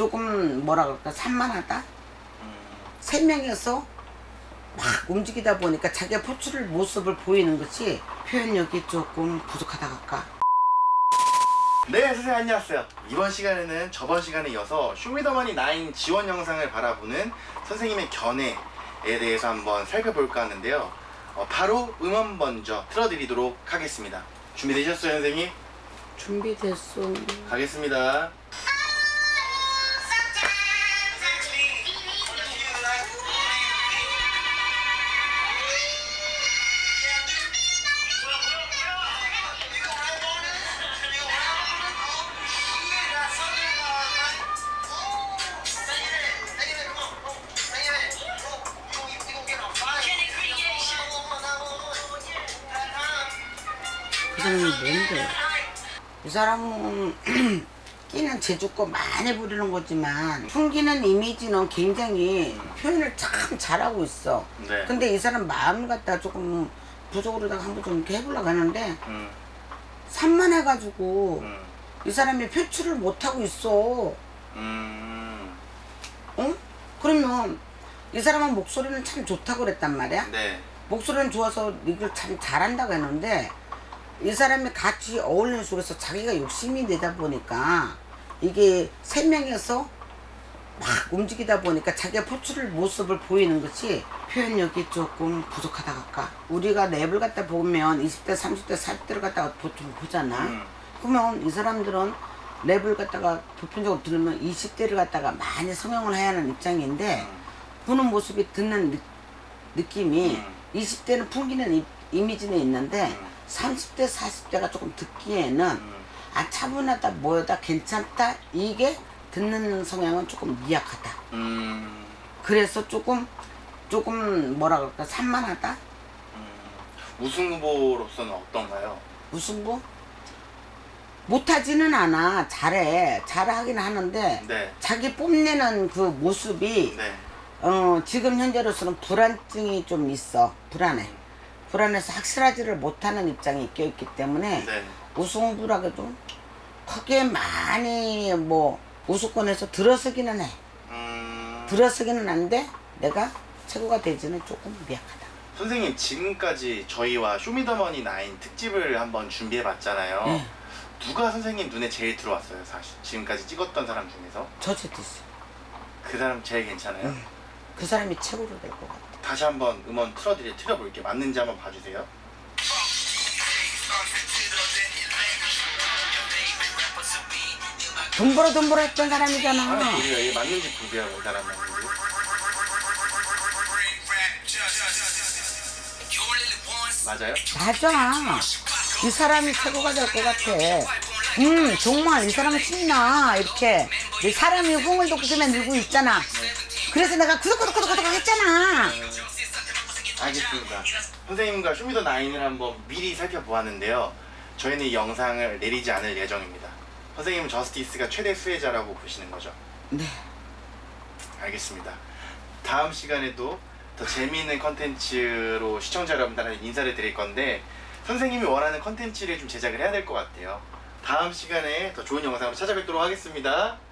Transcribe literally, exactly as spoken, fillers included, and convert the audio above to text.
조금 뭐라 그럴까 산만하다. 음. 세 명에서 막 움직이다 보니까 자기가 포출을 모습을 보이는 것이 표현력이 조금 부족하다 할까. 네, 선생님 안녕하세요. 이번 시간에는 저번 시간에 이어서 쇼미더머니 나인 지원 영상을 바라보는 선생님의 견해에 대해서 한번 살펴볼까 하는데요. 어, 바로 음원 먼저 틀어드리도록 하겠습니다. 준비되셨어요, 선생님? 준비됐어. 가겠습니다. 이 사람이 뭔데? 이 사람은 끼는 제주껏 많이 부리는 거지만 풍기는 이미지는 굉장히 표현을 참 잘하고 있어. 네. 근데 이 사람 마음을 갖다 조금 부족으로다가 한번 좀 이렇게 해보려고 하는데 음. 산만해가지고 음. 이 사람이 표출을 못하고 있어. 음. 어? 그러면 이 사람은 목소리는 참 좋다고 그랬단 말이야. 네. 목소리는 좋아서 이걸 참 잘한다고 했는데 이 사람이 같이 어울리는 속에서 자기가 욕심이 내다 보니까 이게 세 명에서 막 움직이다 보니까 자기가 포출을 모습을 보이는 것이 표현력이 조금 부족하다 할까. 우리가 랩을 갖다 보면 이십 대, 삼십 대, 사십 대를 갖다가 보통 보잖아. 음. 그러면 이 사람들은 랩을 갖다가 보편적으로 들으면 이십 대를 갖다가 많이 성형을 해야 하는 입장인데 음. 보는 모습이 듣는 느, 느낌이 음. 이십 대는 풍기는 이, 이미지는 있는데 음. 삼십 대, 사십 대가 조금 듣기에는 음. 아 차분하다, 뭐다, 괜찮다 이게 듣는 성향은 조금 미약하다. 음. 그래서 조금 조금 뭐라 그럴까 산만하다. 음. 우승 후보로서는 어떤가요? 우승 후보? 못하지는 않아. 잘해. 잘하긴 하는데 네. 자기 뽐내는 그 모습이 네. 어, 지금 현재로서는 불안증이 좀 있어. 불안해. 음. 불안해서 확실하지를 못하는 입장이 껴있기 때문에 네. 우승 후보라고도 크게 많이 뭐 우수권에서 들어서기는 해. 음... 들어서기는 한데 내가 최고가 되지는 조금 미약하다. 선생님 지금까지 저희와 쇼미더머니 나인 특집을 한번 준비해봤잖아요. 네. 누가 선생님 눈에 제일 들어왔어요? 사실 지금까지 찍었던 사람 중에서? 저 제티스. 그 사람 제일 괜찮아요? 응. 그 사람이 최고로 될 것 같아. 다시 한번 음원 틀어드려 틀어볼게요. 맞는지 한번 봐주세요. 돈 벌어 돈 벌어 했던 사람이잖아. 아, 보세요. 얘 맞는지 보세요. 이 사람 맞는지. 맞아요? 맞아. 이 사람이 최고가 될 것 같아. 음 정말 이 사람은 신나. 이렇게 사람이 흥을 돋구면 늘고 있잖아. 그래서 내가 구독 구독 구독 구독 했잖아. 알겠습니다. 선생님과 쇼미더 나인을 한번 미리 살펴보았는데요. 저희는 이 영상을 내리지 않을 예정입니다. 선생님은 저스티스가 최대 수혜자라고 보시는 거죠? 네. 알겠습니다. 다음 시간에도 더 재미있는 컨텐츠로 시청자 여러분들한테 인사를 드릴 건데 선생님이 원하는 컨텐츠를 좀 제작을 해야 될 것 같아요. 다음 시간에 더 좋은 영상으로 찾아뵙도록 하겠습니다.